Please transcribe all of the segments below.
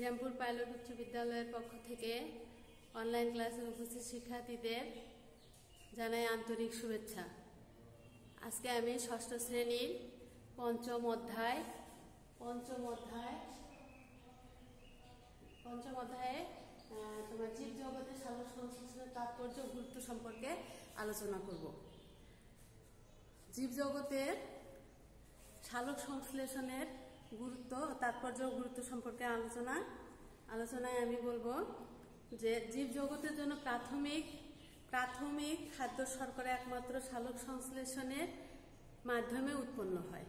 Serampore pilot উচ্চ বিদ্যালয়ের পক্ষ থেকে অনলাইন ক্লাসে উপস্থিত শিক্ষার্থীদের জানাই আন্তরিক শুভেচ্ছা। আজকে আমি ষষ্ঠ শ্রেণীর পঞ্চম অধ্যায়ে তোমার জীব জগতের সালোক সংশ্লেষণের তাৎপর্য ও গুরুত্ব সম্পর্কে আলোচনা করব। জীব জগতের সালোক সংশ্লেষণের গুরুত্ব, তাৎপর্য ও গুরুত্ব সম্পর্কে আলোচনায় আমি বলবো যে জীব জগতের জন্য প্রাথমিক খাদ্য শর্করা একমাত্র সালোক সংশ্লেষণের মাধ্যমে উৎপন্ন হয়।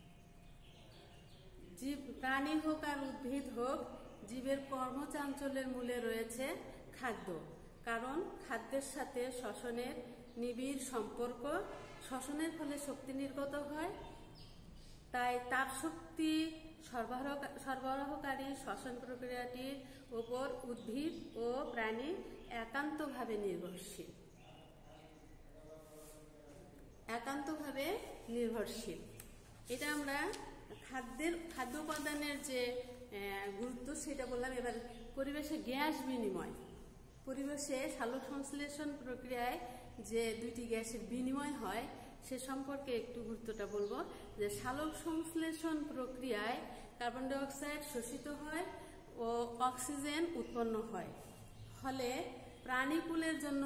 জীব, প্রাণী হোক আর উদ্ভিদ হোক, জীবের কর্মচাঞ্চল্যের মূলে রয়েছে খাদ্য। কারণ খাদ্যের সাথে শ্বসনের নিবিড় সম্পর্ক। শ্বসনের ফলে শক্তি নির্গত হয়, তাই তাপশক্তি সরবরাহকারী শ্বসন প্রক্রিয়াটির উপর উদ্ভিদ ও প্রাণী একান্তভাবে নির্ভরশীল। এটা আমরা খাদ্য উপাদানের যে গুরুত্ব সেটা বললাম। এবার পরিবেশে গ্যাস বিনিময়, পরিবেশে সালোক সংশ্লেষণ প্রক্রিয়ায় যে দুইটি গ্যাসের বিনিময় হয় সে সম্পর্কে একটু গুরুত্বটা বলবো। যে সালোক সংশ্লেষণ প্রক্রিয়ায় কার্বন ডাই অক্সাইড শোষিত হয় ও অক্সিজেন উৎপন্ন হয়। ফলে প্রাণীকুলের জন্য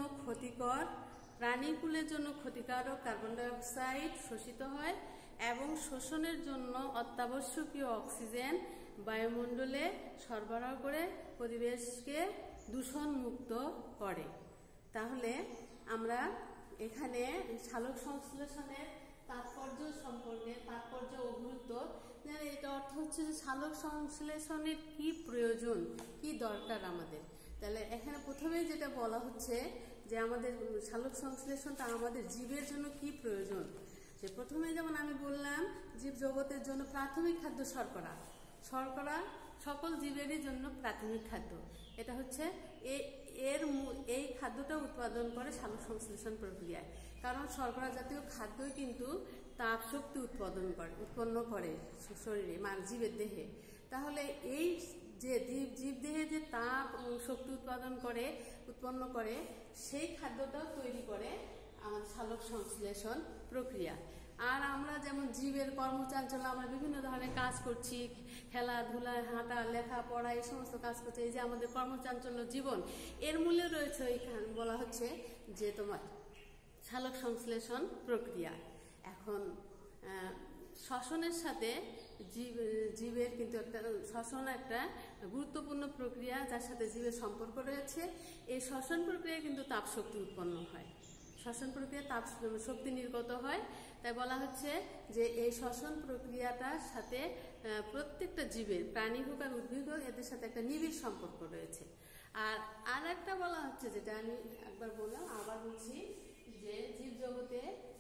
ক্ষতিকারক কার্বন ডাই অক্সাইড শোষিত হয় এবং শোষণের জন্য অত্যাবশ্যকীয় অক্সিজেন বায়ুমণ্ডলে সরবরাহ করে পরিবেশকে দূষণ মুক্ত করে। তাহলে আমরা এখানে সালোক সংশ্লেষণের তাৎপর্য ও গুরুত্ব, এটা অর্থ হচ্ছে যে সালোক সংশ্লেষণের কি প্রয়োজন, কি দরকার আমাদের। তাহলে এখানে প্রথমেই যেটা বলা হচ্ছে যে আমাদের সালোক সংশ্লেষণটা আমাদের জীবের জন্য কি প্রয়োজন। যে প্রথমে যেমন আমি বললাম, জীব জগতের জন্য প্রাথমিক খাদ্য শর্করা সকল জীবেরই জন্য প্রাথমিক খাদ্য। এটা হচ্ছে এই খাদ্যটা উৎপাদন করে সালোক সংশ্লেষণ প্রক্রিয়ায়। কারণ শর্করা জাতীয় খাদ্যই কিন্তু তাপ শক্তি উৎপন্ন করে শরীরে, মানে জীবের দেহে। তাহলে এই যে জীব দেহে যে তাপ শক্তি উৎপন্ন করে সেই খাদ্যটাও তৈরি করে আমাদের সালোক সংশ্লেষণ প্রক্রিয়া। আর আমরা যেমন জীবের কর্মচাঞ্চল্য, আমরা বিভিন্ন ধরনের কাজ করছি, খেলাধুলা, হাঁটা, লেখা পড়া, এই সমস্ত কাজ করছি। এই যে আমাদের কর্মচাঞ্চল্য জীবন, এর মূলে রয়েছে এখানে বলা হচ্ছে যে তোমার সালোক সংশ্লেষণ প্রক্রিয়া। এখন শ্বসনের সাথে জীবের কিন্তু শ্বসন একটা গুরুত্বপূর্ণ প্রক্রিয়া, যার সাথে জীবের সম্পর্ক রয়েছে। এই শ্বসন প্রক্রিয়ায় কিন্তু তাপ শক্তি উৎপন্ন হয়, শ্বসন প্রক্রিয়ায় তাপ শক্তি নির্গত হয়। তাই বলা হচ্ছে যে এই শ্বসন প্রক্রিয়াটার সাথে প্রত্যেকটা জীবের, প্রাণী হোক আর উদ্ভিদ হোক, এদের সাথে একটা নিবিড় সম্পর্ক রয়েছে। আর একটা বলা হচ্ছে, যেটা আমি একবার বললাম, আবার বলছি, যে জীব জগতে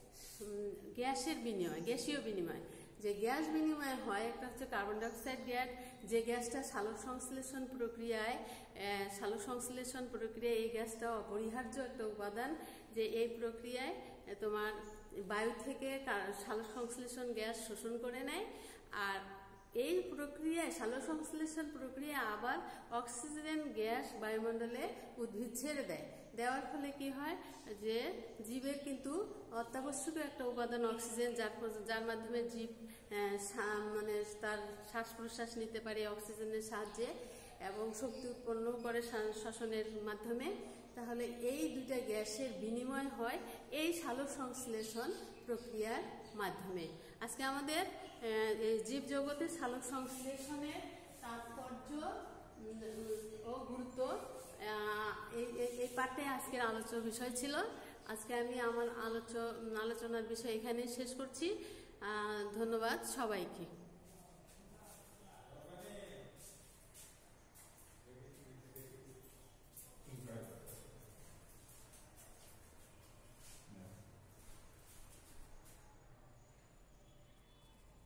গ্যাসীয় বিনিময়, যে গ্যাস বিনিময় হয়, একটা হচ্ছে কার্বন ডাই অক্সাইড গ্যাস, যে গ্যাসটা সালোক সংশ্লেষণ প্রক্রিয়ায় এই গ্যাসটা অপরিহার্য একটা উপাদান। যে এই প্রক্রিয়ায় তোমার বায়ু থেকে সালোক সংশ্লেষণ গ্যাস শোষণ করে নেয়, আর এই প্রক্রিয়ায় সালোক সংশ্লেষণ প্রক্রিয়া আবার অক্সিজেন গ্যাস বায়ুমণ্ডলে উদ্ভিদ ছেড়ে দেওয়ার ফলে কি হয়, যে জীবের কিন্তু অত্যাবশ্যকীয় একটা উপাদান অক্সিজেন, যার মাধ্যমে জীব তার শ্বাস প্রশ্বাস নিতে পারে অক্সিজেনের সাহায্যে এবং শক্তি উৎপন্ন করে শ্বসনের মাধ্যমে। তাহলে এই দুইটা গ্যাসের বিনিময় হয় এই সালোক সংশ্লেষণ প্রক্রিয়ার মাধ্যমে। আজকে আমাদের জীব জগতের সালোক সংশ্লেষণের তাৎপর্য ও গুরুত্ব এই পাঠে আজকের আলোচ্য বিষয় ছিল। আজকে আমি আমার আলোচনার বিষয় এখানে শেষ করছি। ধন্যবাদ সবাইকে।